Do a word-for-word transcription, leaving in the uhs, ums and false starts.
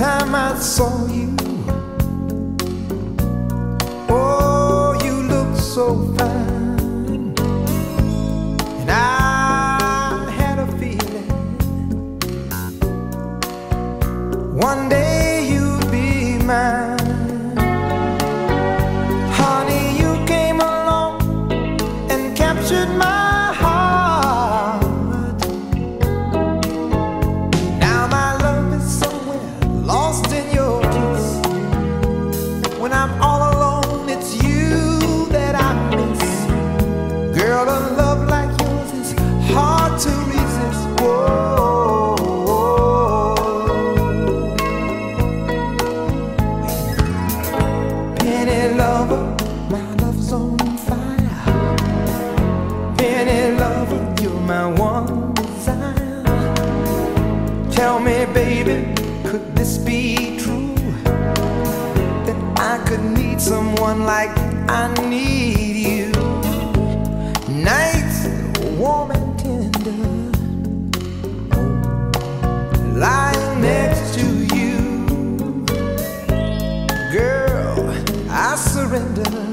time I saw you, oh, you look so fine, and I had a feeling one day you'd be mine. Honey, you came along and captured my heart. Now my love is somewhere lost in your kiss. When I'm all alone, it's you that I miss. Girl, a love like yours is hard to resist. Whoa, penny lover, my love's on fire. Penny lover, you're my one desire. Tell me, baby, could this be true? That I could need someone like I need you. Nights warm and tender, lying next to you. Girl, I surrender.